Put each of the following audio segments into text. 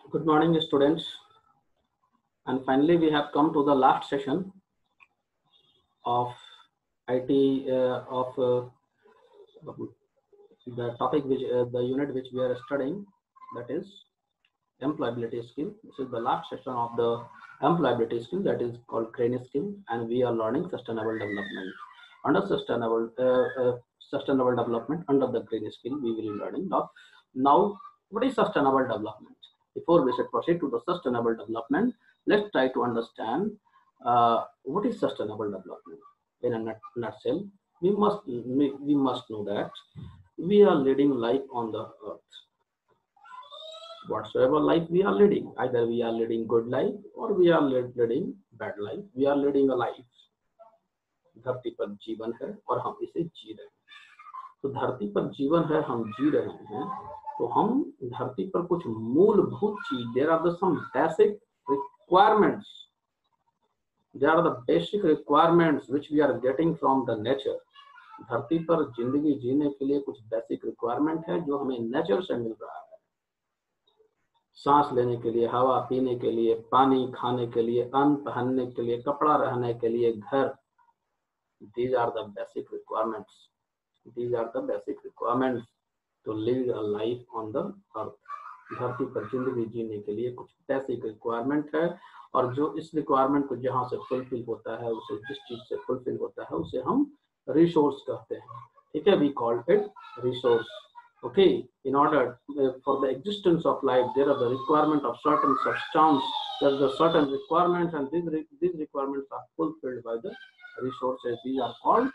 Good morning, students. And finally, we have come to the last session of IT the topic which the unit which we are studying, that is employability skill. This is the last session of the employability skill, that is called crane skill, and we are learning sustainable development. Under sustainable development under the crane skill, we will be learning now what is sustainable development. Before we should proceed to the sustainable development, let's try to understand what is sustainable development. In a nutshell, we must know that we are leading life on the earth. Whatsoever life we are leading, either we are leading good life or we are leading bad life, we are leading a life. धरती पर जीवन है और हम इसे जी रहे हैं। तो धरती पर जीवन है, हम जी रहे हैं, तो हम धरती पर कुछ मूलभूत चीज, there are the some basic requirements, there are the basic requirements which we are getting from the nature. धरती पर जिंदगी जीने के लिए कुछ बेसिक रिक्वायरमेंट है जो हमें नेचर से मिल रहा है। सांस लेने के लिए, हवा पीने के लिए, पानी खाने के लिए, अन्न पहनने के लिए, कपड़ा रहने के लिए, घर, these are the basic requirements. These are the basic requirements to live a life on the earth. धरती पर जिंदगी जीने के लिए कुछ बेसिक रिक्वायरमेंट है, और जो इस रिक्वायरमेंट को जहाँ से फुलफिल होता है, उसे जिस चीज से फुलफिल होता है, उसे हम रिसोर्स कहते हैं। ठीक है, we call it resource. Okay, in order for the existence of life, there are the requirement of certain substance. There are the certain requirements, and these requirements are fulfilled by the resources. These are called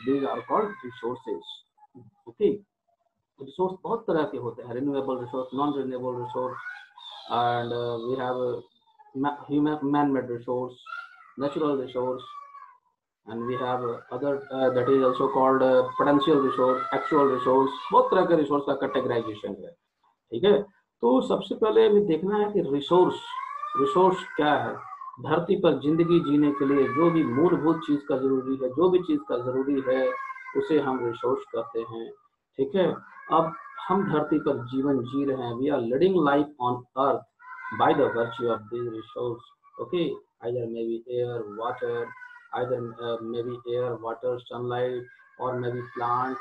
resources. Okay, resource बहुत तरह के होते हैं, renewable resource, non-renewable resource, and we have man-made resource, natural resource, and we have other that is also called potential resource, actual resource. बहुत तरह के resource का categorisation है। ठीक है, तो सबसे पहले हमें देखना है कि रिसोर्स क्या है। धरती पर जिंदगी जीने के लिए जो भी मूलभूत चीज का जरूरी है, जो भी चीज का जरूरी है, उसे हम रिसोर्स कहते हैं। ठीक है, अब हम धरती पर जीवन जी रहे हैं, we are living life on earth by the virtue of this resource. Okay, either may be air, water, either maybe air, water, sunlight, or maybe plant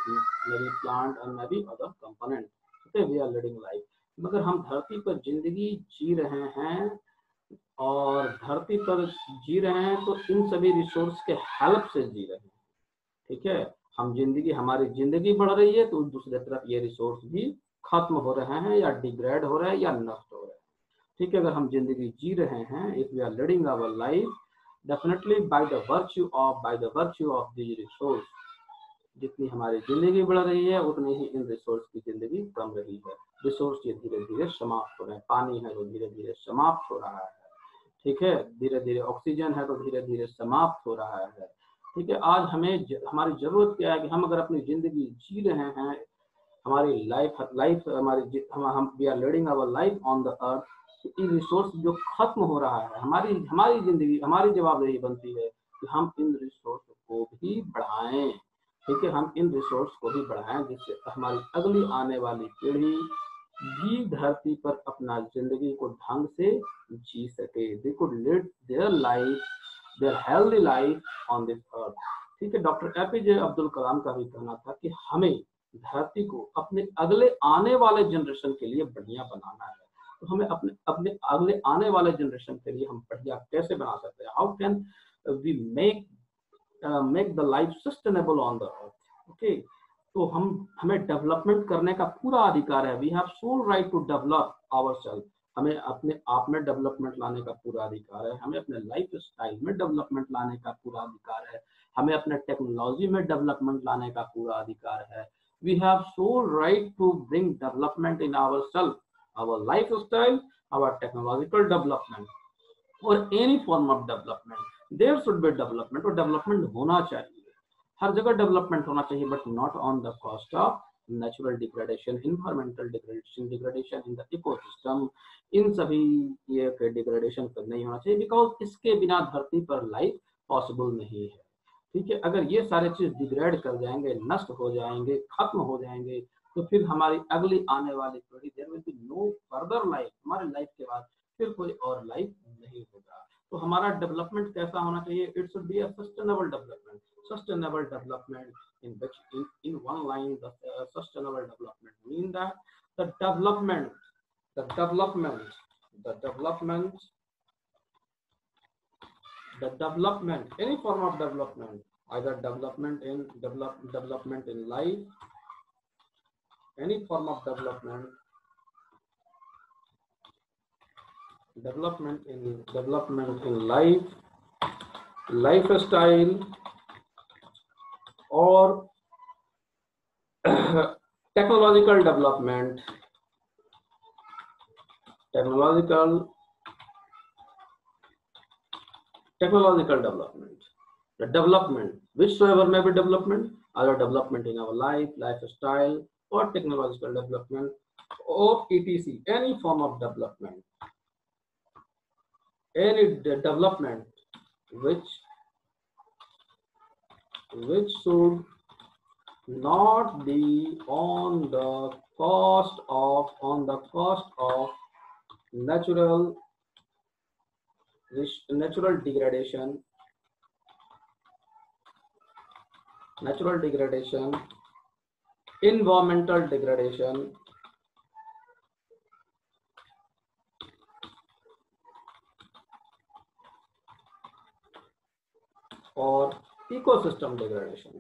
and maybe other component. Okay, we are living life. मगर हम धरती पर जिंदगी जी रहे हैं, और धरती पर जी रहे हैं तो इन सभी रिसोर्स के हेल्प से जी रहे हैं। ठीक है, हमारी जिंदगी बढ़ रही है, तो दूसरी तरफ ये रिसोर्स भी खत्म हो रहे हैं, या डिग्रेड हो रहे हैं, या नष्ट हो रहे हैं। ठीक है, अगर हम जिंदगी जी रहे हैं, if we are living our life, definitely by the virtue of these resource, जितनी हमारी जिंदगी बढ़ रही है, उतनी ही इन रिसोर्स की जिंदगी कम रही है। रिसोर्स ये धीरे धीरे समाप्त हो रहे हैं। पानी है तो धीरे धीरे समाप्त हो रहा है। ठीक है, धीरे धीरे ऑक्सीजन है तो धीरे धीरे समाप्त हो रहा है। ठीक है, आज हमारी जरूरत क्या है कि हम अगर अपनी जिंदगी जी रहे हैं, हमारी लाइफ हम we are living our life on the earth, इन रिसोर्स जो खत्म हो रहा है, हमारी जिंदगी, हमारी जवाबदेही बनती है कि हम इन रिसोर्स को भी बढ़ाएं। ठीक है, हम इन रिसोर्स को भी बढ़ाएं, जिससे हमारी अगली आने वाली पीढ़ी भी धरती पर अपना जिंदगी को ढंग से जी सके। They could lead their healthy life on this earth. ठीक है, डॉक्टर एपीजे अब्दुल कलाम का भी कहना था कि हमें धरती को अपने अगले आने वाले जनरेशन के लिए बढ़िया बनाना है। तो हमें अपने अगले आने वाले जनरेशन के लिए हम बढ़िया कैसे बना सकते हैं? How can we make the life sustainable on the earth? Okay, तो हमें डेवलपमेंट करने का पूरा अधिकार है। We have sole right to develop ourselves. हमें अपने आप में डेवलपमेंट लाने का पूरा अधिकार है। हमें अपने लाइफ स्टाइल में डेवलपमेंट लाने का पूरा अधिकार है। हमें अपने टेक्नोलॉजी में डेवलपमेंट लाने का पूरा अधिकार है। We have sole right to bring development in ourselves, our lifestyle, our technological development, or any form of development. There should be development, और development होना चाहिए, हर जगह development होना चाहिए, but not on the cost of natural degradation, environmental degradation in the ecosystem. इन सभी ये degradation नहीं होना चाहिए, because इसके बिना धरती पर life possible नहीं है। ठीक है, अगर ये सारे चीज डिग्रेड कर जाएंगे, नष्ट हो जाएंगे, खत्म हो जाएंगे, तो फिर हमारी अगली आने वाली पीढ़ी, there will be no further life, हमारी लाइफ के बाद फिर कोई और लाइफ नहीं होगा। तो हमारा डेवलपमेंट कैसा होना चाहिए? It should be a sustainable development. Sustainable development in which in one line the sustainable development mean that the development any form of development, either development in life, any form of development in life, lifestyle, or technological development, the development whichsoever may be development, either development in our life, lifestyle, or technological development, or etc, any form of development, any development which should not be on the cost of natural degradation, environmental degradation, or ecosystem degradation.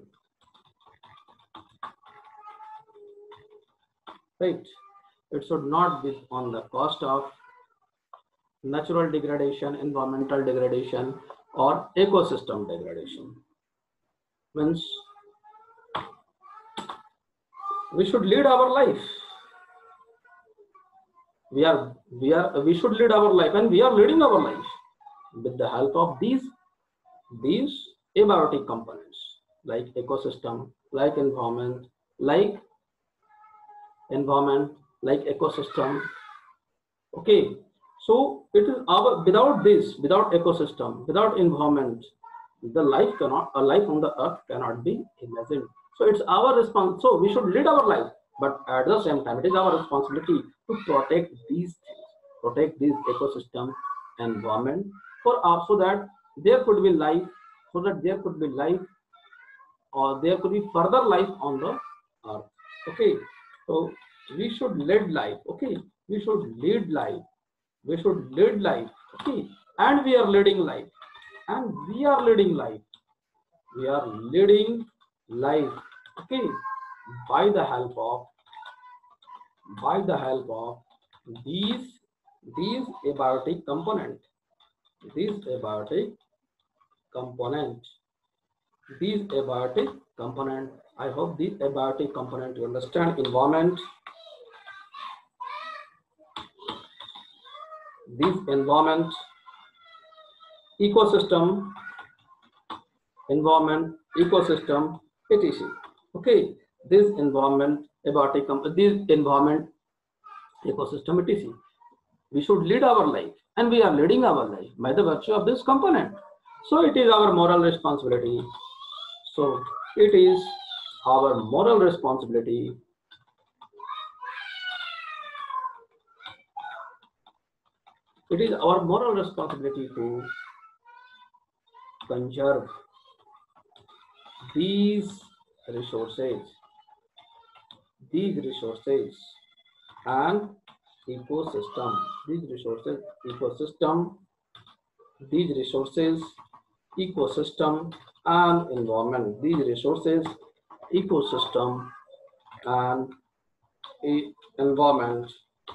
Right? It should not be on the cost of natural degradation, environmental degradation, or ecosystem degradation. Means we should lead our life. We should lead our life, and we are leading our life with the help of these abiotic components, like ecosystem, like environment, like ecosystem. Okay, so it is our, without ecosystem, without environment, a life on the earth cannot be imagined. So it's our response. So we should lead our life, but at the same time, it is our responsibility to protect these things, protect this ecosystem, environment, so that there could be life, or there could be further life on the earth. Okay, so we should lead life. Okay, we should lead life. Okay, and we are leading life. We are leading life. Okay, by the help of these abiotic component. These abiotic component. I hope these abiotic component you understand. Environment. This environment, ecosystem, etc. Okay, this environment, ecosystem, etc. We should lead our life, and we are leading our life by the virtue of this component. So it is our moral responsibility. It is our moral responsibility to conserve these resources and ecosystem. Ecosystem and environment. These resources, ecosystem and environment,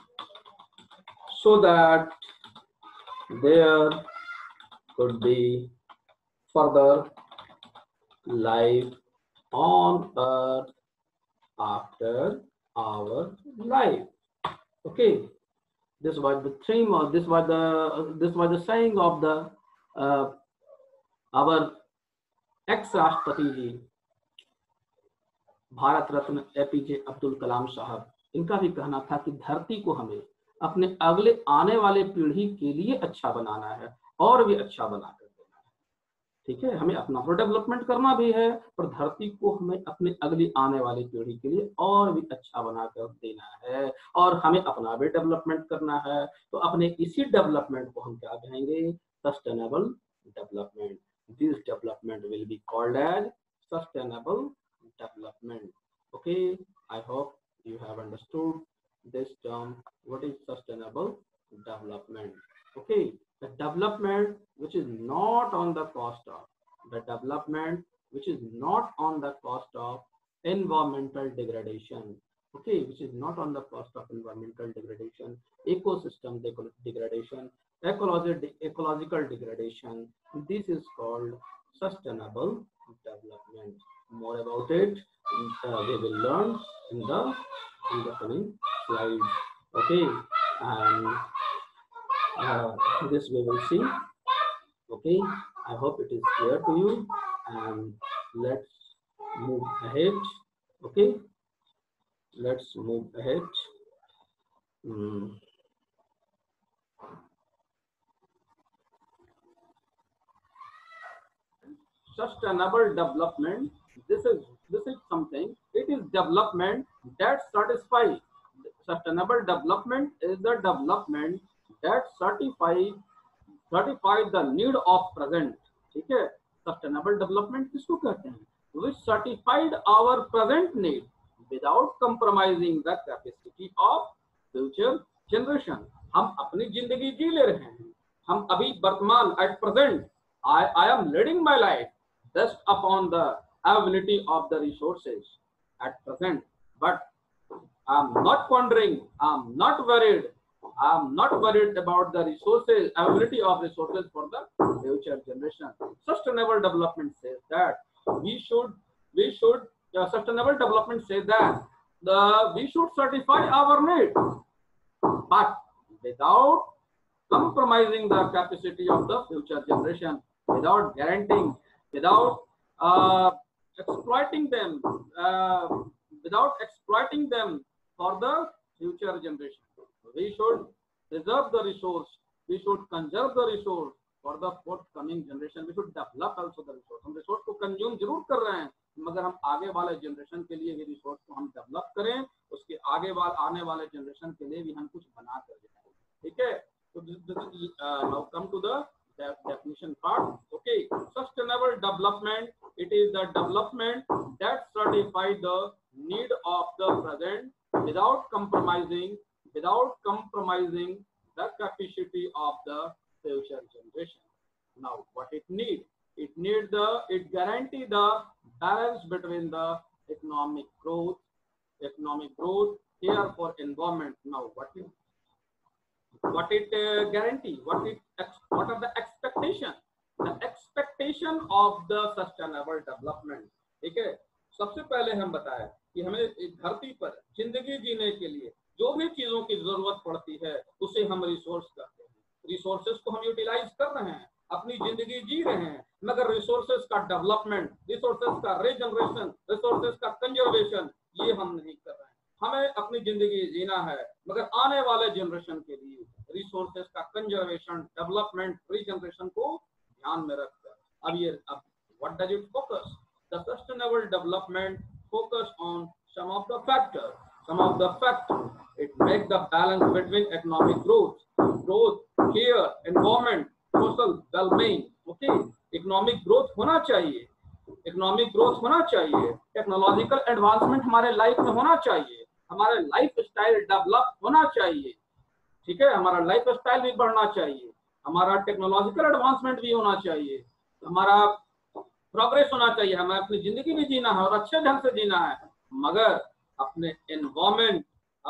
so that there could be further life on earth after our life. Okay, this was the theme, or this was the saying of the our ex-राष्ट्रपति जी, Bharat Ratna APJ Abdul Kalam साहब। इनका भी कहना था कि धरती को हमें अपने अगले आने वाले पीढ़ी के लिए अच्छा बनाना है, और भी अच्छा बना कर देना है। ठीक है, हमें अपना तो डेवलपमेंट करना भी है, पर धरती को हमें अपने अगली आने वाली पीढ़ी के लिए और भी अच्छा बनाकर देना है, और हमें अपना भी डेवलपमेंट करना है। तो अपने इसी डेवलपमेंट को हम क्या कहेंगे? Sustainable development. This development will be called as sustainable development. Okay, I hope you have understood this term. What is sustainable development? Okay, the development which is not on the cost of the development which is not on the cost of environmental degradation. Okay, which is not on the cost of environmental degradation, ecosystem degradation, ecological degradation. This is called sustainable development. More about it we will learn in the coming slides. Okay, and this we will see. Okay, I hope it is clear to you, and let's move ahead. Okay, let's move ahead. Sustainable development, this is something, it is development that satisfies. Sustainable development is the development that certify the need of present. ठीक है, sustainable development किसको कहते हैं? which certified our present need without compromising the capacity of future generation. हम अपनी जिंदगी जी ले रहे हैं, हम अभी वर्तमान at present I am leading my life based upon the availability of the resources at present, but I'm not wondering, I'm not worried about the resources, availability of resources for the future generation. Sustainable development says that sustainable development says that we should certify our need, but without compromising the capacity of the future generation, without guaranteeing, without exploiting them for the future generation. We should preserve the resource, we should conserve the resource for the forthcoming generation. We should develop also the resource. हम resource को consume जरूर कर रहे हैं, मगर हम आगे वाले जनरेशन के लिए भी रिसोर्स को हम डेवलप करें, उसके आगे आने वाले जनरेशन के लिए भी हम कुछ बना कर दें. ठीक है, तो now come to the definition part. Okay, sustainable development, it is the development that certifies the need of the present without compromising the capacity of the future generation. Now what it needs? It guarantee the balance between the economic growth care for environment. Now what it guarantee? What are the expectation? The expectation of the sustainable development. ठीक है, सबसे पहले हम बताएं कि हमें धरती पर जिंदगी जीने के लिए जो भी चीजों की जरूरत पड़ती है उसे हम रिसोर्स कहते हैं. रिसोर्सेज को हम यूटिलाइज कर रहे हैं, अपनी जिंदगी जी रहे हैं, मगर रिसोर्सेज का डेवलपमेंट, रिसोर्सेज का रीजनरेशन, रिसोर्सेज का कंजर्वेशन ये हम नहीं कर रहे हैं. हमें अपनी जिंदगी जीना है, मगर आने वाले जनरेशन के लिए रिसोर्सेज का कंजर्वेशन, डेवलपमेंट, रीजनरेशन को ध्यान में रखकर अब what does it focus? The sustainable development focus on some of the factors. It makes the balance between economic growth, care, environment, social well-being. Okay, economic growth होना चाहिए, technological advancement हमारे life में होना चाहिए, हमारे लाइफ स्टाइल डेवलप होना चाहिए. ठीक है, हमारा लाइफ स्टाइल भी बढ़ना चाहिए, हमारा टेक्नोलॉजिकल एडवांसमेंट भी होना चाहिए, हमारा प्रोग्रेस होना चाहिए, हमें अपनी जिंदगी भी जीना है और अच्छे ढंग से जीना है, मगर अपने environment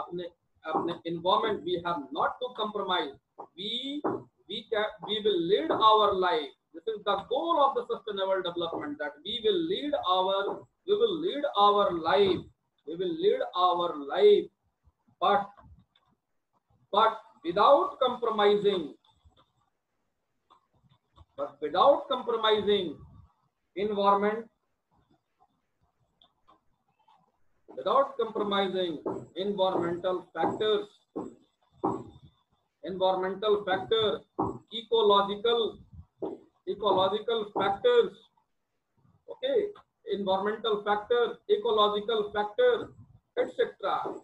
we have not to compromise. We will lead our life. This is the goal of the sustainable development, that we will lead our life, but without compromising environment, without compromising environmental factors, ecological ecological factors, okay, environmental factor, ecological factor, etc.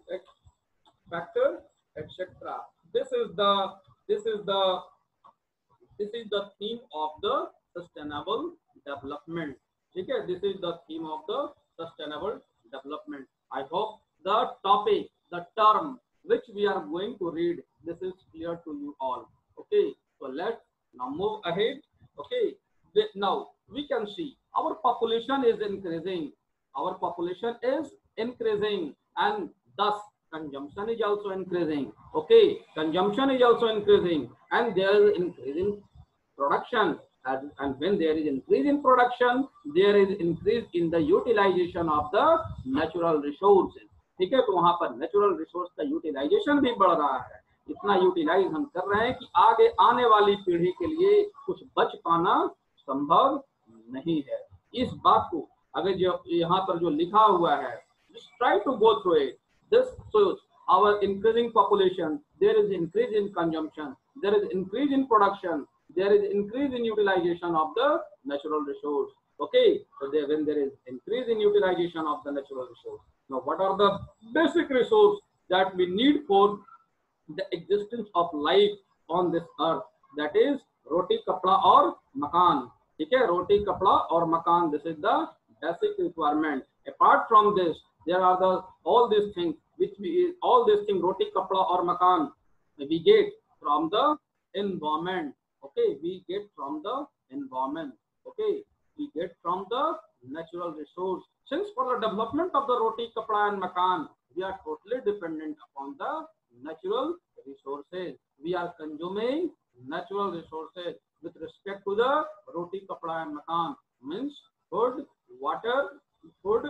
Factor, etc. This is the this is the this is the theme of the sustainable development. Okay, this is the theme of the sustainable development. I hope the topic, the term which we are going to read, this is clear to you all. Okay, so let's now move ahead. Okay, now we can see our population is increasing. Our population is increasing, and thus consumption is also increasing. Okay, consumption is also increasing, and there is increasing production, and when there is increase in production, there is increase in the utilization of the natural resources. ठीक है, तो वहां पर natural resource का utilisation भी बढ़ रहा है। इतना यूटिलाइज हम कर रहे हैं कि आगे आने वाली पीढ़ी के लिए कुछ बच पाना संभव नहीं है। इस बात को अगर जो यहाँ पर जो लिखा हुआ है, just try to go through it. This shows our increasing population, there is increase in consumption, there is increase in production, there is increase in utilization of the natural resource. Okay, so when there is increase in utilization of the natural resource, now what are the basic resources that we need for the existence of life on this earth? That is roti, kapda और मकान। ठीक है, रोटी, कपड़ा और मकान, this is the basic requirement. Apart from this, there are the all these things which we all these things roti, kapda और मकान we get from the environment. Okay, we get from the environment. Okay, we get from the natural resource. Since for the development of the roti, kapda and makan, we are totally dependent upon the natural resources. We are consuming natural resources with respect to the roti, kapda and makan, means food, water, food,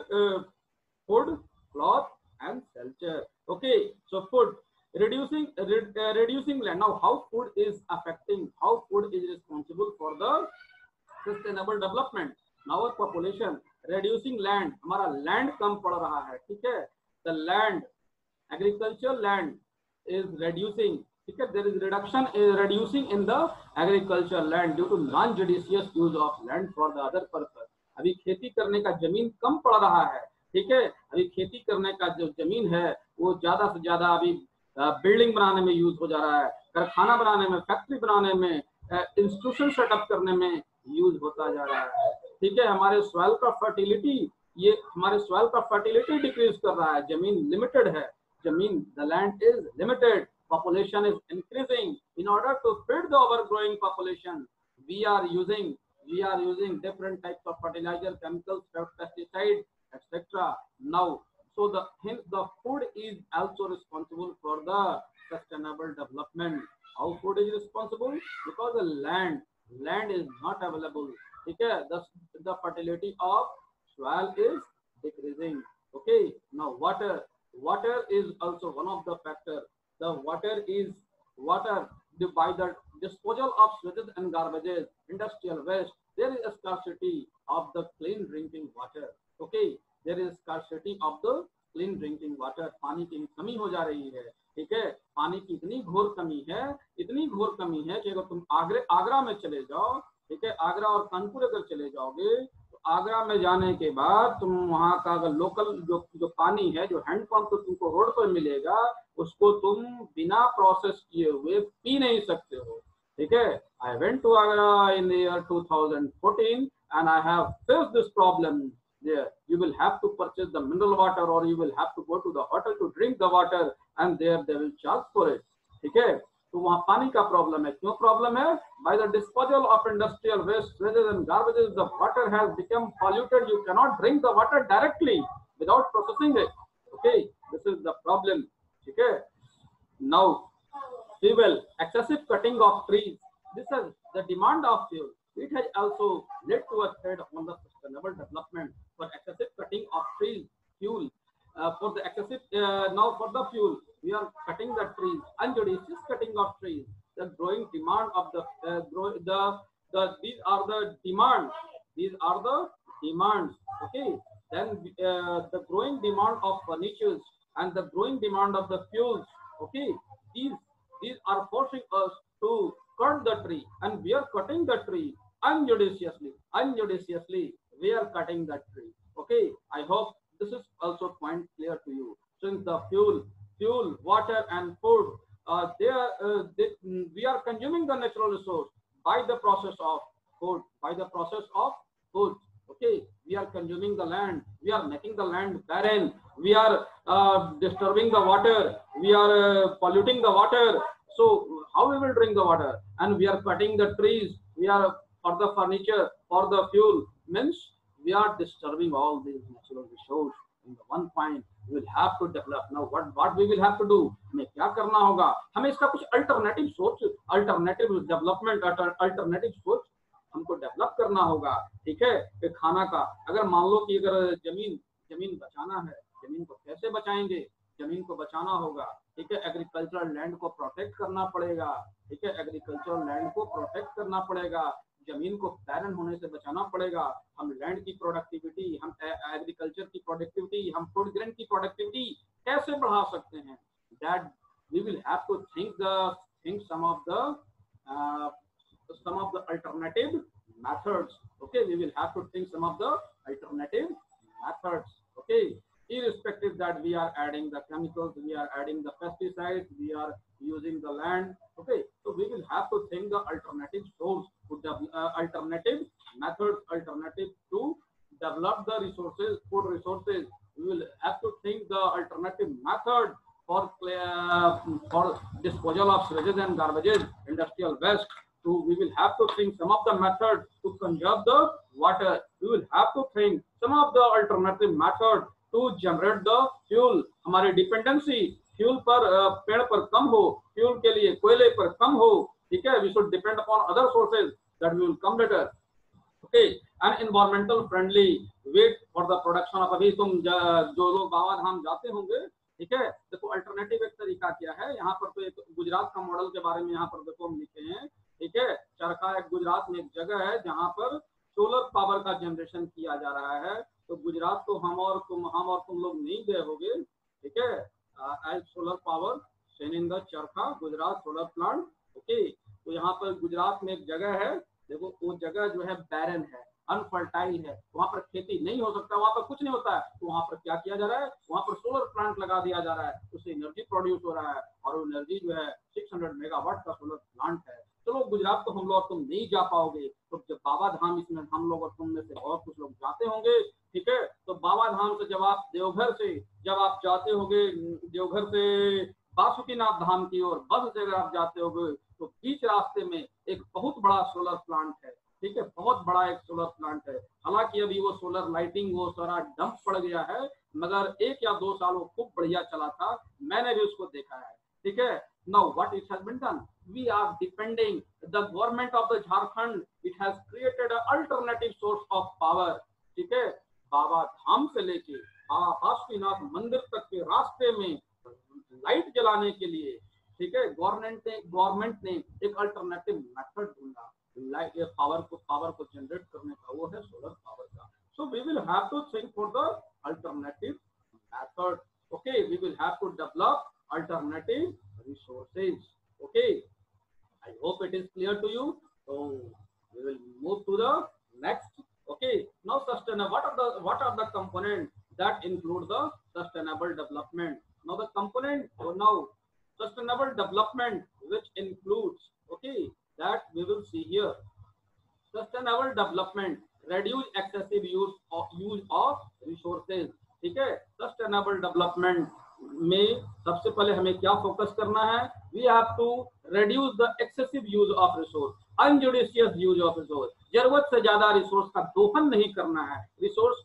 cloth and shelter. Okay, so food. Reducing land. Now how food is affecting, how food is responsible for the sustainable development. Now our population, reducing land, हमारा land कम पड़ रहा है। ठीक है, the land, agricultural land is reducing. ठीक है, there is reducing in the agricultural land due to non-judicious use of land for the other purpose. अभी खेती करने का जमीन कम पड़ रहा है। ठीक है, अभी खेती करने का जो जमीन है वो ज्यादा से ज्यादा अभी बिल्डिंग बनाने में यूज हो जा रहा है, कारखाना बनाने में, फैक्ट्री बनाने में, इंस्टीट्यूशन सेटअप करने में यूज होता जा रहा है। ठीक है, हमारे सॉइल का फर्टिलिटी, ये हमारे सॉइल का फर्टिलिटी डिक्रीज कर रहा है। जमीन लिमिटेड है, जमीन, the land is limited, population is increasing. In order to feed the overgrowing population, we are using different types of fertilizer, chemicals, pesticides, etc. Now, so hence the food is also responsible for the sustainable development. How food is responsible? Because the land is not available. Okay, the fertility of soil is decreasing. Okay, now water is also one of the factors. The water by the disposal of sewage and garbages, industrial waste, there is a scarcity of the clean drinking water. Okay, there is scarcity of the clean drinking water. पानी की कमी हो जा रही है। ठीक है, पानी की इतनी घोर कमी है कि अगर तुम आगरा में चले जाओ, ठीक है, आगरा और कानपुर अगर चले जाओगे, आगरा में जाने के बाद तुम वहां का अगर लोकल जो पानी है, जो हैंडपंप तो तुमको रोड पर मिलेगा, उसको तुम बिना प्रोसेस किए हुए पी नहीं सकते हो। ठीक है, I went to Agra in the year 2014 and I have faced this problem there. You will have to purchase the mineral water or you will have to go to the hotel to drink the water and there they will charge for it. ठीक है, तो वहाँ पानी का problem है। क्यों problem है? By the disposal of industrial waste, sewage and garbages, the water has become polluted. You cannot drink the water directly without processing it. Okay, this is the problem. ठीक है, now fuel, excessive cutting of trees. This is the demand of fuel. It has also led to a threat on the sustainable development. For excessive cutting of trees, fuel. For the excessive now for the fuel, we are cutting the trees, unjudicious cutting of trees. The growing demand of these are the demands. These are the demands. Okay. Then the growing demand of furnitures and the growing demand of the fuels. Okay. These are forcing us to cut the tree, and we are cutting the tree. unjudiciously we are cutting that tree. Okay, I hope this is also point clear to you. Since the fuel, water, and food, we are consuming the natural resource by the process of food, Okay, we are consuming the land, we are making the land barren, we are disturbing the water, we are polluting the water. So how we will drink the water? And we are cutting the trees, we are for the furniture, for the fuel, means we are disturbing all these natural resources. In the one point we will have to develop. Now what we will have to do, हमें क्या करना होगा, हमें इसका कुछ alternative सोच, alternative development, alternative सोच हमको डेवलप करना होगा। ठीक है, कि खाना का अगर मान लो कि अगर जमीन बचाना है, जमीन को कैसे बचाएंगे, जमीन को बचाना होगा। ठीक है, एग्रीकल्चरल लैंड को प्रोटेक्ट करना पड़ेगा। ठीक है, एग्रीकल्चरल लैंड को प्रोटेक्ट करना पड़ेगा, जमीन को बैरन होने से बचाना पड़ेगा। हम लैंड की प्रोडक्टिविटी, हम एग्रीकल्चर की प्रोडक्टिविटी, हम फूड ग्रेन की प्रोडक्टिविटी कैसे बढ़ा सकते हैं, that we will have to think some of the alternative methods. Okay, we will have to think some of the alternative methods. Okay, irrespective that we are adding the chemicals, we are adding the pesticides, we are using the land. Okay, so we will have to think the alternative source, alternative methods, alternative to develop the resources, food resources. We will have to think the alternative method for disposal of sewages and garbages, industrial waste. So we will have to think some of the methods to conserve the water. We will have to think some of the alternative methods to generate the fuel. हमारी dependency fuel पर, पेड़ पर कम हो, fuel के लिए कोयले पर कम हो। ठीक है, we should depend upon other sources that will come later. Okay, and environmental friendly way for the production of, अभी तुम जो लोग बाबा धाम जाते होंगे, ठीक है, देखो अल्टरनेटिव एक तरीका क्या है। यहाँ पर तो एक गुजरात का मॉडल के बारे में यहाँ पर देखो हम लिखे हैं। ठीक है, चरखा एक गुजरात में एक जगह है जहाँ पर सोलर पावर का जनरेशन किया जा रहा है। तो गुजरात तो हम और तुम लोग नहीं गए होंगे। ठीक है, as solar power seen in the Charkha Gujarat solar plant. Okay, तो यहाँ पर गुजरात में एक जगह है, देखो वो जगह जो है बैरन है, अनफर्टाइल है, वहां पर खेती नहीं हो सकता, वहां पर कुछ नहीं होता है। तो वहां पर क्या किया जा रहा है, वहां पर सोलर प्लांट लगा दिया जा रहा है, उससे एनर्जी प्रोड्यूस हो रहा है, और वो एनर्जी जो है 600 मेगावाट का सोलर प्लांट है। चलो गुजरात तो हम लोग तुम नहीं जा पाओगे, तो जब बाबा धाम, इसमें हम लोग और तुम में से और कुछ लोग जाते होंगे। ठीक है, तो बाबा धाम से जब आप देवघर से जब आप जाते होंगे, देवघर से बासुकीनाथ धाम की ओर बस से अगर आप जाते होंगे, तो बीच रास्ते में एक बहुत बड़ा सोलर प्लांट है। ठीक है, बहुत बड़ा एक सोलर प्लांट है। हालांकि अभी वो सोलर लाइटिंग वो सारा डंप पड़ गया है, मगर 1 या 2 साल वो खूब बढ़िया चला था, मैंने भी उसको देखा है। ठीक है, now what it has been done, we are depending, the government of the Jharkhand, it has created an alternative source of power. ठीक है, बाबा धाम से लेके बाबा बासुकीनाथ मंदिर तक के रास्ते में लाइट जलाने के लिए, ठीक है, गवर्नमेंट ने एक अल्टरनेटिव मेथड ढूंढा लाइट पावर को जनरेट करने का, वो है सोलर पावर का। So we will have to think for the alternative method. Okay, we will have to develop alternative resources. Okay, I hope it is clear to you. So we will move to the next. Okay, now sustainable, what are the components that include the sustainable development? Now the component, now sustainable development which includes, okay, that we will see here. Sustainable development reduce excessive use of resources. ठीक है, sustainable development में सबसे पहले हमें क्या focus करना है, we have to reduce the excessive use of resource, unjudicious use of resource. जरूरत से ज्यादा रिसोर्स का दोहन नहीं करना है, रिसोर्स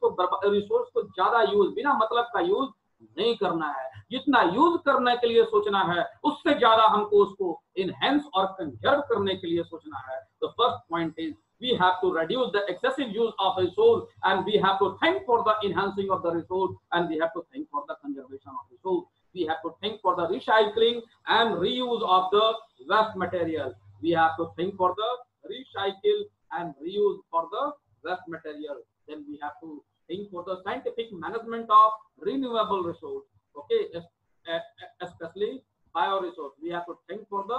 को ज्यादा यूज, बिना मतलब का यूज नहीं करना है। जितना यूज करने के लिए सोचना है, उससे ज्यादा हमको उसको इनहेंस और कंजर्व करने के लिए सोचना है। तो first point is we have to reduce the excessive use of resource, and we have to think for the enhancing of the resource, and we have to think for the conservation of resource. We have to think for the recycling and reuse of the waste material. We have to think for the recycle and reuse for the waste material. Then we have to think for the scientific management of renewable resource. Okay, especially bioresource. We have to think for the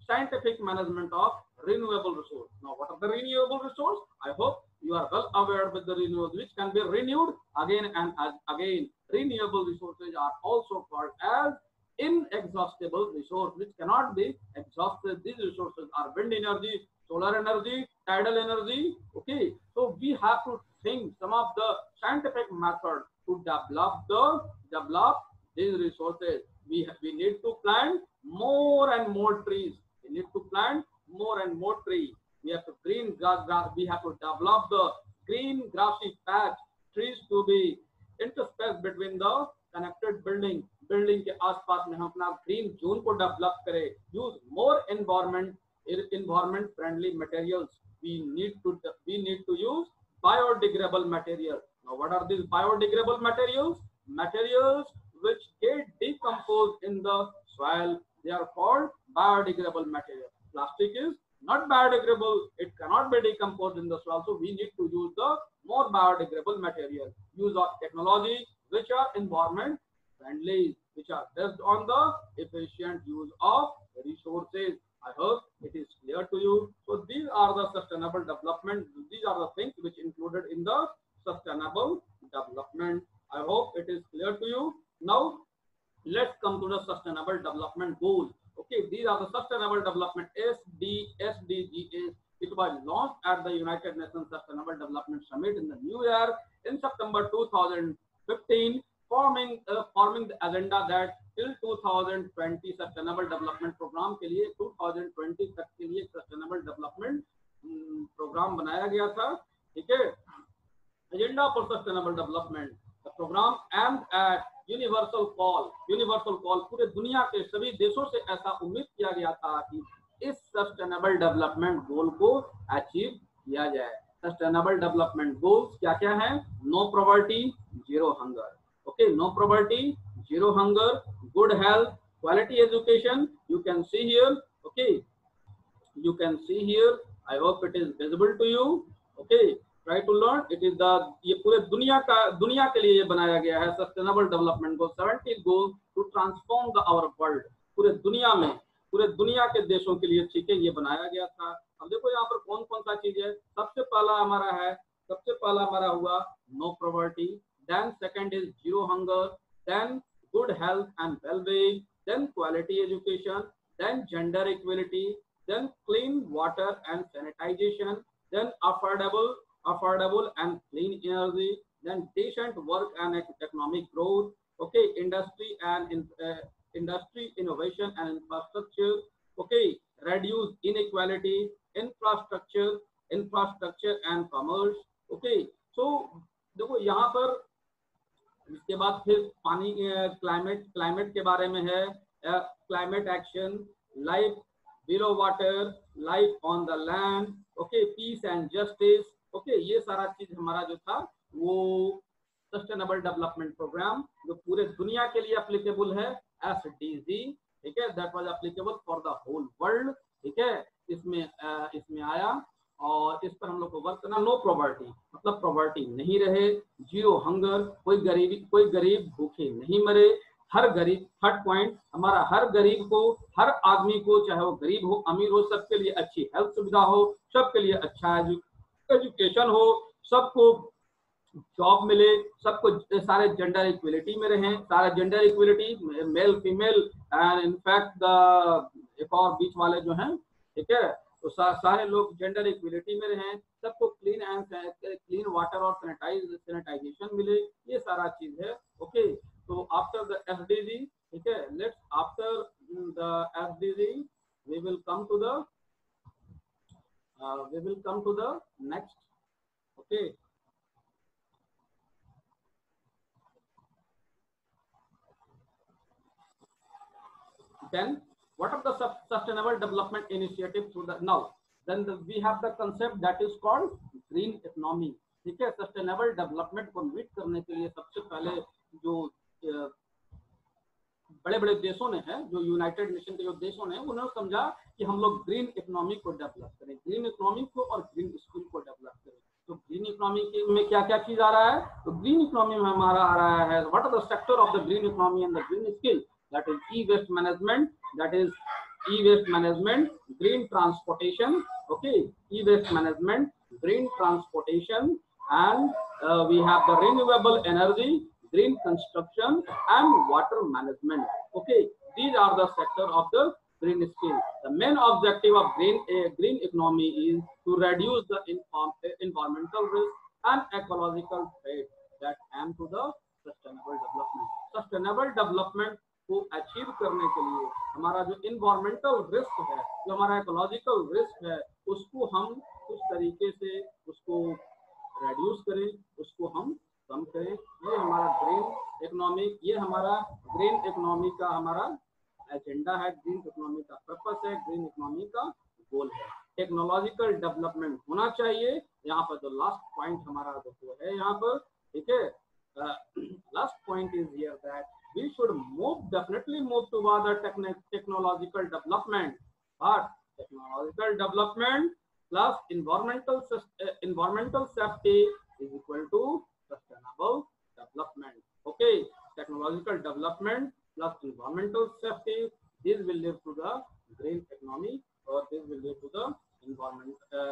scientific management of renewable resource. Now, what are the renewable resource? I hope you are well aware with the renewables which can be renewed again and again. Renewable resources are also called as inexhaustible resource which cannot be exhausted. These resources are wind energy, solar energy, tidal energy. Okay, so we have to think some of the scientific method to develop these resources. We need to plant more and more trees. We need to plant more and more trees. We have to green grass. We have to develop the green grassy patch trees to be interspersed between the connected building के आसपास में हम अपना green zone को develop करें. Use more environment friendly materials. We need to use biodegradable materials. Now, what are these biodegradable materials? Materials which get decomposed in the soil. They are called biodegradable materials. Plastic is not biodegradable. It cannot be decomposed in the soil. So we need to use the more biodegradable materials. Use of technology which are environment friendly, which are based on the efficient use of resources. I hope it is clear to you. So these are the sustainable development. These are the things which included in the sustainable development. I hope it is clear to you. Now let's come to the sustainable development goals. Okay, these are the sustainable development SDGs. It was launched at the United Nations Sustainable Development Summit in the New Year in September 2015, forming the agenda that till 2020 Sustainable Development Program के लिए 2020 तक के लिए Sustainable Development Program बनाया गया था. ठीक है, Agenda for Sustainable Development. The program aimed at universal call. पूरे दुनिया के सभी देशों से ऐसा उम्मीद किया गया था कि इस सस्टेनेबल डेवलपमेंट गोल को अचीव किया जाए. सस्टेनेबल डेवलपमेंट गोल्स क्या क्या है? No poverty, zero hunger. Okay, no poverty, zero hunger, good health, quality education. You can see here. Okay, you can see here. I hope it is visible to you. Okay, try to learn. It is the ये पूरे दुनिया के लिए ये बनाया गया है sustainable development goal. 70 goal to transform the our world. पूरे दुनिया के देशों के लिए, ठीक है, ये बनाया गया था. अब देखो यहाँ पर कौन कौन सा चीज है. सबसे पहला हमारा हुआ no poverty, then second is zero hunger, then good health and wellbeing, then quality education, then gender equality, then clean water and sanitization, then affordable and clean energy, then decent work and economic growth. Okay, industry innovation and infrastructure. Okay, reduce inequality, infrastructure and commerce. Okay, so देखो यहाँ पर इसके बाद फिर पानी climate के बारे में है. Climate action, life below water, life on the land, okay, peace and justice. Okay, ये सारा चीज हमारा जो था वो सस्टेनेबल डेवलपमेंट प्रोग्राम जो पूरे दुनिया के लिए एप्लीकेबल है, SDG. ठीक है, that was applicable for the whole world. ठीक है, इसमें आया और इस पर हम लोग को वर्क करना. नो पॉवर्टी मतलब पॉवर्टी नहीं रहे, जीरो हंगर, कोई गरीब भूखे नहीं मरे. हर गरीब, थर्ड पॉइंट हमारा, हर गरीब को, हर आदमी को, चाहे वो गरीब हो अमीर हो, सबके लिए अच्छी हेल्थ सुविधा हो, सबके लिए अच्छा एजुकेशन हो, सबको जॉब मिले, सबको सारे जेंडर इक्वलिटी में रहें. सारा gender equality, male female and in fact एक और बीच वाले जो हैं, ठीक है, तो सारे लोग जेंडर इक्वलिटी में रहें. सबको क्लीन वाटर और सैनिटाइजेशन मिले. ये सारा चीज है. Okay, so after the SDG, okay, after the SDG we will come to the next. Okay, then what are the sustainable development initiatives to the now? Then we have the concept that is called green economy. ठीक है, sustainable development को meet करने के लिए सबसे पहले जो बड़े देशों ने है, जो यूनाइटेड नेशन के जो देशों ने, उन्होंने समझा कि हम लोग ग्रीन इकोनॉमी को डेवलप करें, ग्रीन इकोनॉमी को और ग्रीन स्किल को डेवलप करें. तो ग्रीन इकोनॉमी में क्या क्या चीज आ रहा है? तो ग्रीन इकोनॉमी में हमारा आ रहा है what are the sector of the green economy and the green skill. That is e waste management, that is e-waste management, green transportation. Okay, e-waste management, green transportation, and we have the renewable energy, green construction, and water management. Okay, these are the sector of the green skill. The main objective of green economy is to reduce the environmental risk and ecological threat that aim to the sustainable development. Sustainable development को achieve करने के लिए हमारा जो environmental risk है, जो हमारा ecological risk है, उसको हम उस तरीके से उसको रेड्यूस करें, उसको हम कम करें। ये हमारा ग्रीन इकोनॉमिक, ये हमारा ग्रीन इकोनॉमी का हमारा एजेंडा है, ग्रीन इकोनॉमी का पर्पस है, ग्रीन इकोनॉमी का गोल है। टेक्नोलॉजिकल डेवलपमेंट होना चाहिए। यहाँ पर जो लास्ट पॉइंट हमारा जो है यहाँ पर, ठीक है, last point is here that we should definitely move toward the technological development, but technological development plus environmental safety is equal to sustainable development. Okay, technological development plus environmental safety, this will lead to the green economy, or this will lead to the environment,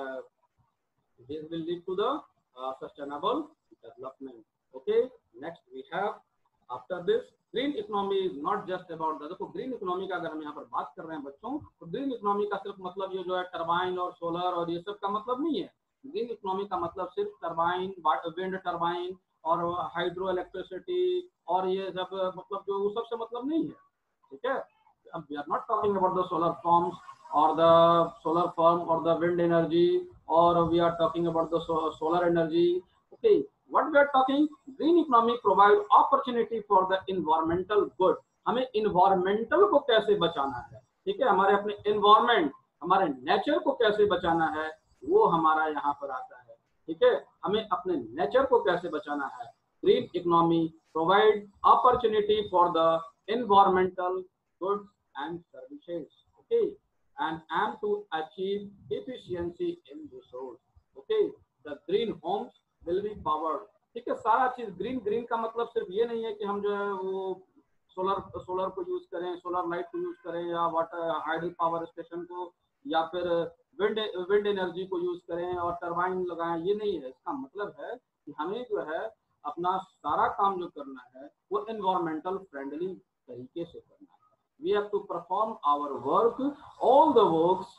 this will lead to the sustainable development. Okay, next we have, after this, green economy is not just about the, देखो green economy का अगर हम यहाँ पर बात कर रहे हैं बच्चों, तो ग्रीन इकोनॉमी का सिर्फ मतलब ये जो है टरबाइन और सोलर और ये सब का मतलब नहीं है। ग्रीन इकोनॉमी का मतलब सिर्फ टरबाइन, विंड टरबाइन और हाइड्रो इलेक्ट्रिसिटी और ये सब मतलब जो वो सबसे मतलब नहीं है, ठीक है। अब we are not talking about the solar farms और द सोलर फॉर्म और द विंड एनर्जी, और we are talking about the solar energy. Okay, what we are talking, green economy provide opportunity for the environmental good। हमें environmental को कैसे बचाना है, ठीक है, हमारे अपने environment, हमारे nature को कैसे बचाना है, वो हमारा यहाँ पर आता है, ठीक है। हमें अपने nature को कैसे बचाना है। green economy provide opportunity for the environmental goods and services, okay, and aim to achieve efficiency in resource। okay, the green homes will be powered, ठीक है। सारा चीज ग्रीन, ग्रीन का मतलब सिर्फ ये नहीं है कि हम जो है वो सोलर को यूज करें, सोलर लाइट को यूज करें, या वाटर हाइडल पावर स्टेशन को, या फिर विंड एनर्जी को यूज करें और टरबाइन लगाएं, ये नहीं है। इसका मतलब है कि हमें जो है अपना सारा काम जो करना है वो एनवायरमेंटल फ्रेंडली तरीके से करना है। We have to perform our work, all the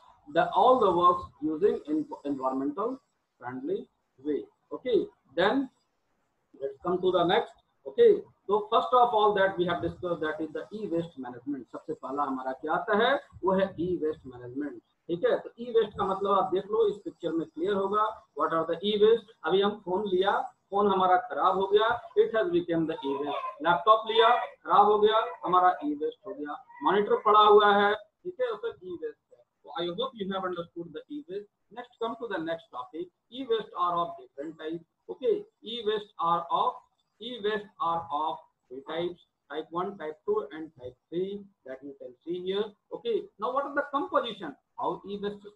works using environmental friendly way। okay, then let's come to the next। okay, so first of all that we have discussed, that is the e-waste management। सबसे पहला हमारा क्या आता है, वो है e-waste management, ठीक है। तो e-waste का मतलब आप देख लो, इस पिक्चर में क्लियर होगा। What are the e-waste। अभी हम फोन लिया, फोन हमारा खराब हो गया, it has become the e-waste। Laptop लिया, खराब हो गया, हमारा e-waste हो गया। मॉनिटर पड़ा हुआ है, ठीक है, उसका e-waste है। तो I hope you have understood the e-waste। Next come to the next topic. e-waste are of different type. okay, e-waste are of three types, type 1, type 2 and type 3, that you can see here। okay, now what is the composition, how e-waste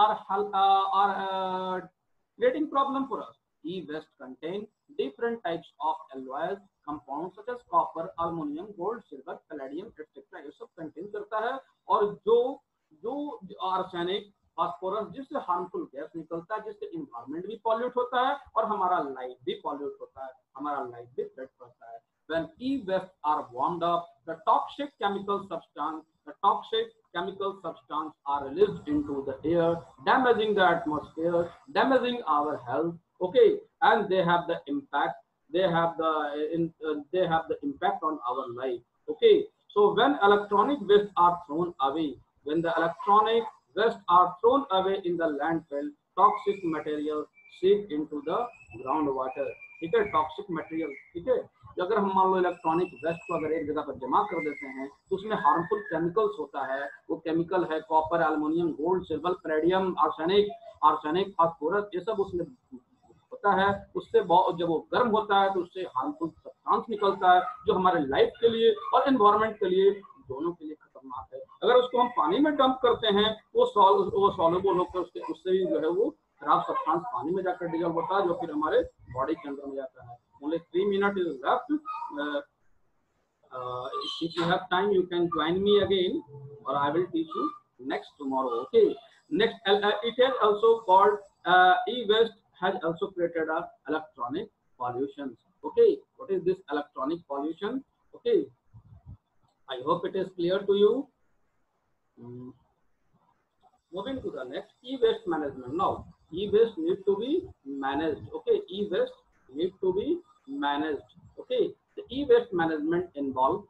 are creating problem for us। e-waste contain different types of alloys compounds such as copper, aluminum, gold, silver, palladium etc। ये सब contain करता है, और जो arsenic, phosphorus, जिससे harmful gas निकलता है, जिससे इन्वायरमेंट भी पॉल्यूट होता है और हमारा लाइफ भी पॉल्यूट होता है, हमारा लाइफ भी थ्रेट करता है। When e-waste are warmed up, the toxic chemical substance are released into the air, damaging the atmosphere, damaging our health। okay, and they have the impact on our life। okay, so when electronic waste are thrown away, waste are thrown away in the landfill, toxic material seep into the groundwater। ठीक है, toxic material, ठीक है। अगर हम मान लो electronic waste को अगर एक जगह पर जमा कर देते हैं तो उसमें हार्मफुल केमिकल्स होता है। वो केमिकल है copper, aluminium, gold, silver, palladium, arsenic, phosphorus, ये सब उसमें होता है। उससे जब वो गर्म होता है तो उससे हार्मफुल सब्सटेंस निकलता है, जो हमारे लाइफ के लिए और एनवायरमेंट के लिए, दोनों के लिए खतरनाक है। अगर उसको हम पानी में डंप करते हैं, वो सॉल्युबल होकर उससे भी जो है वो खराब सब्सटेंस पानी में जाकर डिजॉल्व होता है, जो फिर हमारे बॉडी के अंदर में जाता है। Only 3 minutes is left। if you have time you can join me again, or I will teach you next tomorrow. Okay, next it is also called e-waste has also created a electronic pollution. Okay, what is this electronic pollution? Okay, I hope it is clear to you. Moving to the next, e-waste management. Now e-waste need to be managed. Okay, e-waste need to be managed. Okay, the e-waste management involve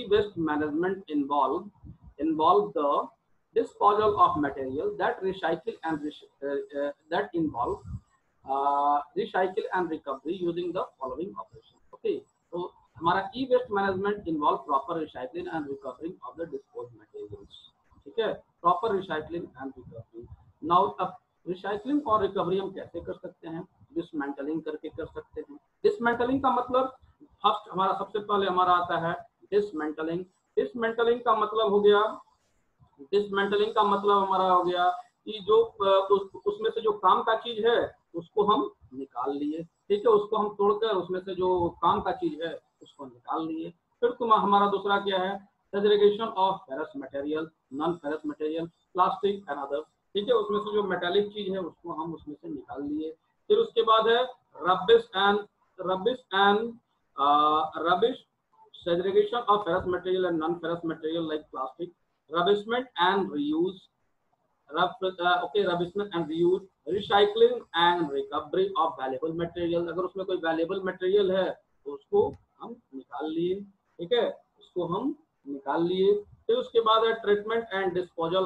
the disposal of material that recycle and that involve recycle and recovery using the following operation. Okay, so हमारा e-waste management involve proper recycling and recovering of the disposed materials. ठीक है, proper recycling and recovery. Now अब recycling और recovery हम कैसे कर सकते हैं? डिसमेंटलिंग करके कर सकते हैं. डिसमेंटलिंग का मतलब फर्स्ट हमारा सबसे पहले हमारा आता है डिसमेंटलिंग. डिसमेंटलिंग का मतलब हो गया, डिसमेंटलिंग का मतलब हमारा हो गया कि जो उसमें से जो काम का चीज है उसको हम निकाल लिए. ठीक है, उसको हम तोड़कर उसमें से जो काम का चीज है उसको निकाल लिए. फिर हमारा दूसरा क्या है? Segregation of ferrous material, non ferrous material, plastic and other. ठीक है, उसमें से जो मेटालिक चीज है उसको हम उसमें से निकाल लिए. फिर उसके बाद है rubbish segregation of ferrous material and non-ferrous material like plastic, rubbishment and reuse, rubbishment and reuse, recycling and recovery of valuable material. अगर उसमें कोई valuable material है तो उसको हम निकाल लिए. ठीक है, उसको हम निकाल लिए. फिर उसके बाद है treatment and disposal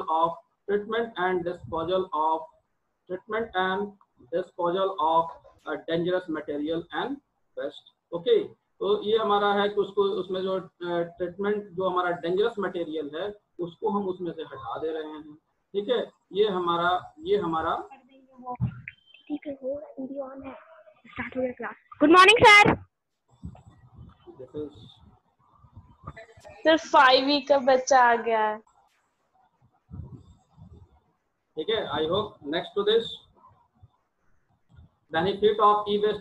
of dangerous material and waste. Okay, तो ये हमारा है कि उसको उसमें जो ट्रीटमेंट जो हमारा डेंजरस मटेरियल है उसको हम उसमें से हटा दे रहे हैं. ठीक है, ये हमारा गुड मॉर्निंग सर. सर 5 का बच्चा आ गया है. ठीक है, I hope next to this benefit of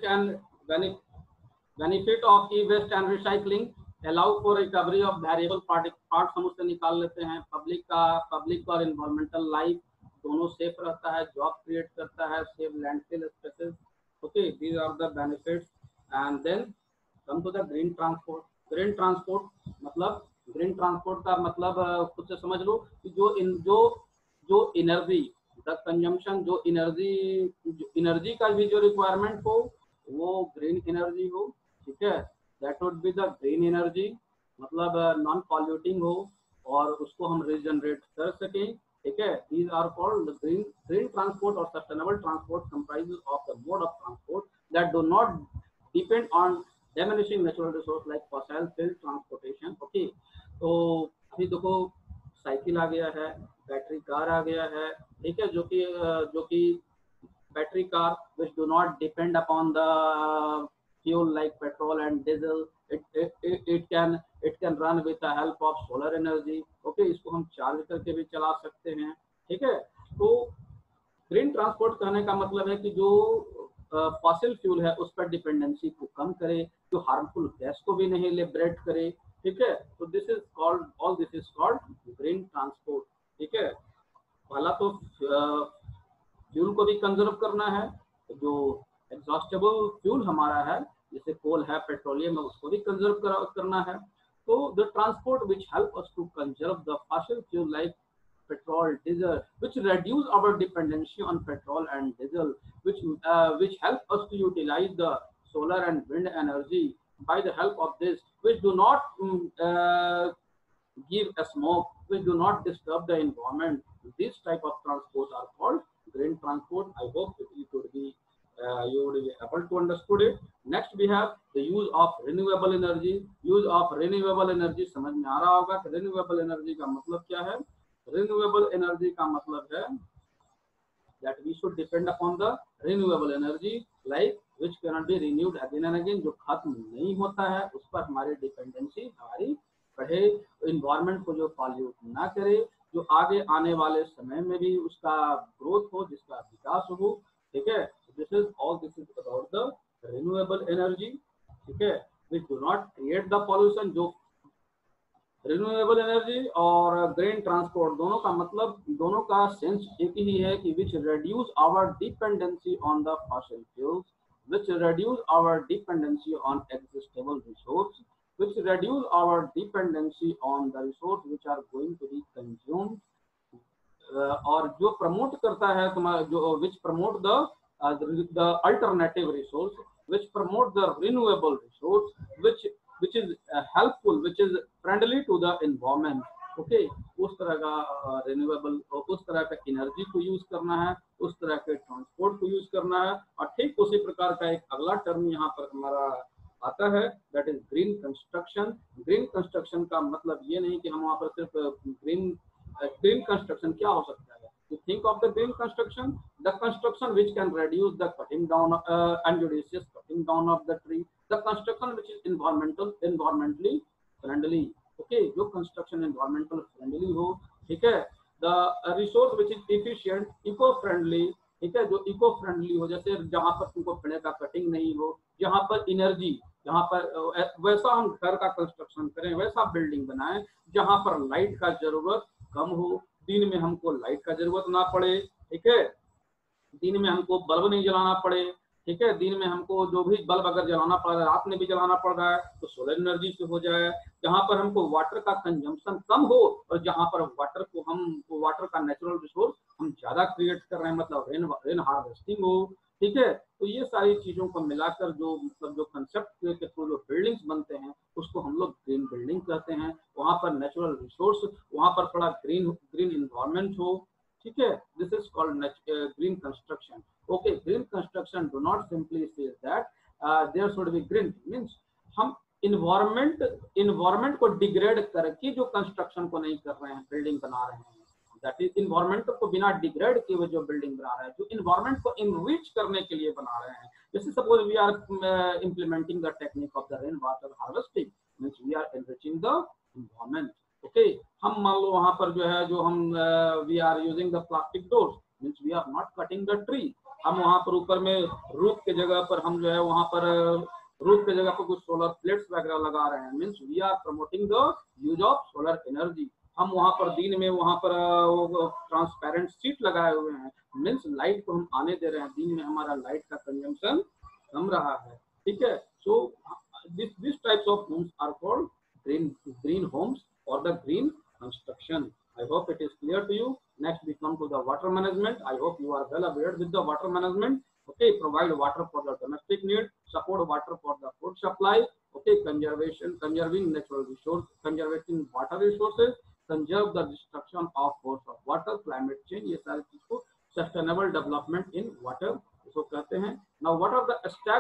e-waste and recycling allow for recovery of variable parts. हम उससे निकाल लेते हैं. पब्लिक और एनवायरमेंटल लाइफ दोनों सेफ रहता है, जॉब क्रिएट करता है, save landfill spaces. Okay, these are the benefits. And then come to the green transport. Green transport का मतलब खुद से समझ लो कि जो एनर्जी द कंजम्पशन, जो एनर्जी का भी जो रिक्वायरमेंट हो वो ग्रीन एनर्जी हो. ठीक है, that would be the green energy. मतलब नॉन पॉल्यूटिंग हो और उसको हम रीजनरेट कर सकें. ठीक है, these are called green transport और sustainable transport comprises of the mode of transport that do not depend on diminishing natural resource like fossil fuel transportation. Okay, तो अभी देखो साइकिल आ गया है, बैटरी कार आ गया है. ठीक है, जो कि battery car which do not depend upon the fuel like petrol and diesel. It can run with the help of solar energy. Okay, इसको हम चार्ज करके भी चला सकते हैं. ठीक है, तो ग्रीन ट्रांसपोर्ट कहने का मतलब है कि जो फॉसिल फ्यूल है उस पर डिपेंडेंसी को कम करे, जो हार्मफुल गैस को भी नहीं लिबरेट करे. ठीक है, तो this is called green transport. ठीक है, पहला तो फ्यूल को भी कंजर्व करना है. जो एग्जॉस्टेबल फ्यूल हमारा है जैसे कोल है, पेट्रोलियम है, उसको भी कंजर्व करना है. तो the transport which help us to conserve the fossil fuel like petrol, diesel, which reduce our dependency on petrol and diesel, which help us to utilize the solar and wind energy. By the help of this, which do not give a smoke, which do not disturb the environment, this type of transport are called green transport. I hope you would be able to understood it. Next we have the use of renewable energy. Use of renewable energy समझ में आ रहा होगा कि renewable energy का मतलब क्या है. Renewable energy का मतलब है that we should depend upon the renewable energy like which cannot be renewed again and again. जो खत्म नहीं होता है उस पर हमारी डिपेंडेंसी हमारी बढ़े, एनवायरनमेंट को जो पॉल्यूट ना करे, जो आगे आने वाले समय में भी उसका ग्रोथ हो, जिसका विकास हो. ठीक है, this is about the renewable energy. ठीक है, which do not create the pollution, जो रिन्यूएबल एनर्जी और ग्रीन ट्रांसपोर्ट दोनों का मतलब, दोनों का सेंस एक ही है कि which reduce our dependency on the fossil fuels, which reduce our dependency on existable resource, which reduce our dependency on the resource which are going to be consumed, और जो प्रमोट करता है तुम्हारा, जो which promote the alternative resource, which promote the renewable resource, which is helpful, which is friendly to the environment. Okay, उस तरह का renewable, उस तरह का एनर्जी को यूज करना है, उस तरह के ट्रांसपोर्ट को यूज करना है। और ठीक उसी प्रकार का एक अगला टर्म यहाँ पर हमारा आता है, that is green construction. Green construction का मतलब ये नहीं कि हम वहाँ पर सिर्फ ग्रीन कंस्ट्रक्शन क्या हो सकता है, you think of the green construction, the construction which can reduce the cutting down unjudicious cutting down of the tree, the construction which is environmentally friendly, okay, जो कंस्ट्रक्शन एनवायरमेंटल फ्रेंडली हो, ठीक है, the resource which is efficient, eco friendly, ठीक है, जो eco friendly हो, जैसे जहां पर तुमको पेड़ का कटिंग नहीं हो, जहां पर एनर्जी, जहां पर वैसा हम घर का कंस्ट्रक्शन करें, वैसा बिल्डिंग बनाएं जहां पर लाइट का जरूरत कम हो, दिन में हमको लाइट का जरूरत ना पड़े, ठीक है, दिन में हमको बल्ब नहीं जलाना पड़े, ठीक है, दिन में हमको जो भी बल्ब अगर जलाना पड़ रहा है, रात में भी जलाना पड़ रहा है तो सोलर एनर्जी से हो जाए, जहां पर हमको वाटर का कंजम्पशन कम हो और जहां पर वाटर का नेचुरल रिसोर्स हम ज्यादा क्रिएट कर रहे हैं, मतलब रेन हार्वेस्टिंग हो, ठीक है। तो ये सारी चीजों को मिलाकर जो मतलब जो कंसेप्ट के थ्रू जो बिल्डिंग्स बनते हैं उसको हम लोग ग्रीन बिल्डिंग कहते हैं। वहां पर नेचुरल रिसोर्स, वहां पर थोड़ा ग्रीन इन्वायरमेंट हो, ठीक है, this is called green construction. Okay, green construction do not simply say that there should be green, means हम इन्वायरमेंट को डिग्रेड करके जो कंस्ट्रक्शन को नहीं कर रहे हैं, बिल्डिंग बना रहे हैं, दैट इज इन्वायरमेंट को बिना डिग्रेड किए हुए जो बिल्डिंग बना रहे हैं, जो इन्वायरमेंट को इनरिच करने के लिए बना रहे हैं। जैसे suppose we are implementing the technique of the rain water harvesting, means we are enriching the environment. Okay, हम मान लो वहां पर जो है, जो हम we are using the plastic doors, means we are not cutting the tree. हम वहां पर ऊपर में रूफ के जगह पर हम जो है वहां पर रूफ के जगह पर कुछ सोलर प्लेट्स वगैरह लगा रहे हैं, means we are promoting the use of solar energy. हम वहां पर दिन में वहां पर ट्रांसपेरेंट सीट लगाए हुए हैं, मींस लाइट को हम आने दे रहे हैं, दिन में हमारा लाइट का कंजम्पशन कम रहा है, ठीक है। So this types of homes are called green homes or the green construction. I hope it is clear to you. Next we come to the water management. I hope you are well aware with the water management. Okay, provide water for the domestic need, support water for the food supply. Okay, conserving natural resource, conserving water resources, conserve the destruction of force of water, climate change, ये सारी चीज को sustainable development in water इसको कहते हैं। Now what are the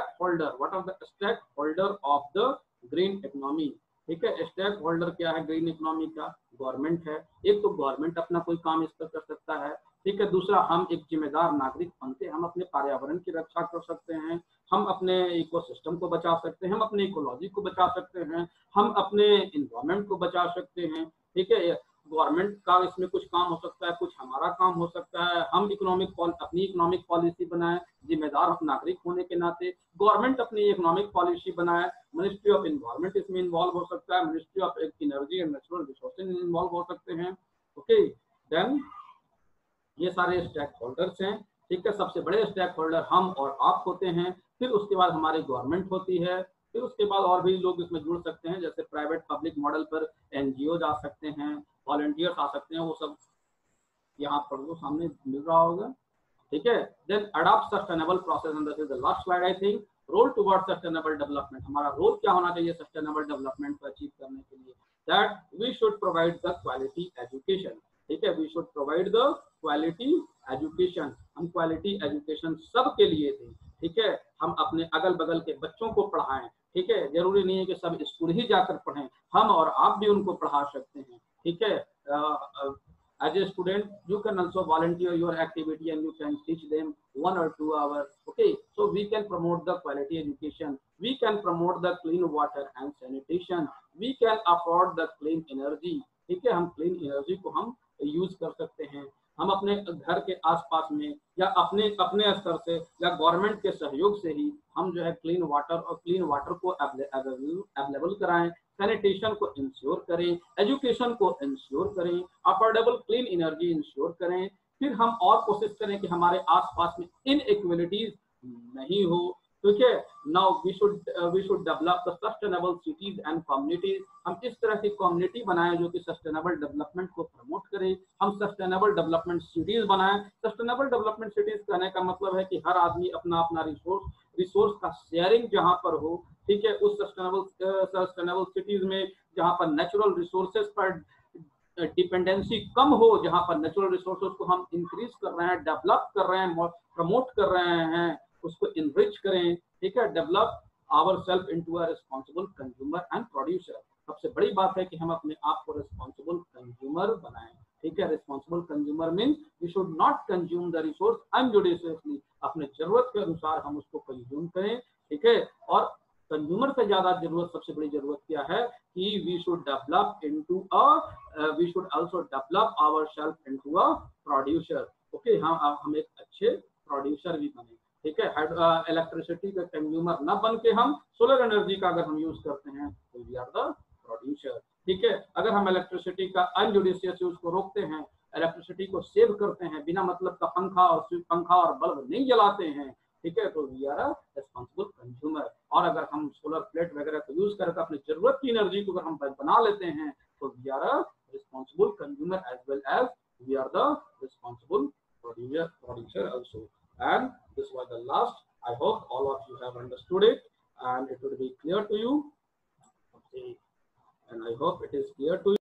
stakeholder of the green economy? ठीक है, stake holder क्या है ग्रीन इकोनॉमी का? गवर्नमेंट है। एक तो गवर्नमेंट अपना कोई काम इस पर कर सकता है, ठीक है। दूसरा, हम एक जिम्मेदार नागरिक बनते, हम अपने पर्यावरण की रक्षा कर सकते हैं, हम अपने इकोसिस्टम को बचा सकते हैं, हम अपने इकोलॉजी को बचा सकते हैं, हम अपने इन्वायरमेंट को बचा सकते हैं, ठीक है। गवर्नमेंट का इसमें कुछ काम हो सकता है, कुछ हमारा काम हो सकता है। हम अपनी इकोनॉमिक पॉलिसी बनाए, जिम्मेदार नागरिक होने के नाते गवर्नमेंट अपनी इकोनॉमिक पॉलिसी बनाए। मिनिस्ट्री ऑफ एनवायरमेंट इसमें इन्वॉल्व हो सकता है, ministry of energy and natural resources involve हो सकते हैं। ओके, देन ये सारे स्टेक होल्डर्स हैं, ठीक है। सबसे बड़े स्टेक होल्डर हम और आप होते हैं, फिर उसके बाद हमारी गवर्नमेंट होती है, फिर उसके बाद और भी लोग इसमें जुड़ सकते हैं, जैसे प्राइवेट पब्लिक मॉडल पर एनजीओ आ सकते हैं, वॉलंटियर्स आ सकते हैं, वो सब यहाँ पर वो सामने मिल रहा होगा, ठीक है। Then adopt sustainable process, and this is the last slide I think. Role toward sustainable development, हमारा रोल क्या होना चाहिए सस्टेनेबल डेवलपमेंट को अचीव करने के लिए? That we should provide the quality education, ठीक है, we should provide the quality education. हम क्वालिटी एजुकेशन सबके लिए दें, ठीक है। हम अपने अगल बगल के बच्चों को पढ़ाएं, ठीक है। जरूरी नहीं है कि सब स्कूल ही जाकर पढ़ें, हम और आप भी उनको पढ़ा सकते हैं, ठीक है। As a student, you can also volunteer your activity and you can teach them 1 or 2 hours. Okay, so we can promote the quality education. We can promote the clean water and sanitation. We can afford the clean energy. ठीक है, हम clean energy को हम use कर सकते हैं। हम अपने घर के आसपास में या अपने स्तर से या गवर्नमेंट के सहयोग से ही हम जो है क्लीन वाटर को अवेलेबल कराएं, सैनिटेशन को इंश्योर करें, एजुकेशन को इंश्योर करें, अफोर्डेबल क्लीन एनर्जी इंश्योर करें। फिर हम और कोशिश करें कि हमारे आसपास में इनइक्वालिटीज नहीं हो। ठीक है, now we should develop the sustainable cities and communities. हम इस तरह की कम्युनिटी बनाएं जो कि सस्टेनेबल डेवलपमेंट को प्रमोट करें। हम सस्टेनेबल डेवलपमेंट सिटीज बनाएं। सस्टेनेबल डेवलपमेंट सिटीज कहने का मतलब है कि हर आदमी अपना अपना रिसोर्स का शेयरिंग जहां पर हो। ठीक है, उस सस्टेनेबल सिटीज में जहां पर नेचुरल रिसोर्सेज पर डिपेंडेंसी कम हो, जहां पर नेचुरल रिसोर्सेज को हम इंक्रीज कर रहे हैं, डेवलप कर रहे हैं, प्रमोट कर रहे हैं, उसको इनरिच करें। ठीक है, develop our self into a responsible consumer and producer. सबसे बड़ी बात है कि हम अपने आप को रिस्पॉन्सिबल कंज्यूमर बनाएं। ठीक है, responsible consumer mean we should not consume the resource unjudiciously. अपने जरूरत के अनुसार हम उसको कंज्यूम करें। ठीक है, और कंज्यूमर से ज्यादा जरूरत, सबसे बड़ी जरूरत क्या है कि we should develop into we should also develop our self into a producer. Okay, हम एक अच्छे प्रोड्यूसर भी बने। ठीक है, इलेक्ट्रिसिटी का कंज्यूमर न बन के हम सोलर एनर्जी का अगर हम यूज करते हैं तो वी आर द प्रोड्यूसर। ठीक है, अगर हम इलेक्ट्रिसिटी का अनजुडिशियस यूज को रोकते हैं, इलेक्ट्रिसिटी को सेव करते हैं, बिना मतलब का पंखा और बल्ब नहीं जलाते हैं, ठीक है, तो we are a responsible consumer. और अगर हम सोलर प्लेट वगैरह को यूज करके अपनी जरूरत की एनर्जी को अगर हम बना लेते हैं तो we are a responsible consumer as well as we are the responsible producer also. And this was the last. I hope all of you have understood it and it will be clear to you. Okay. And I hope it is clear to you.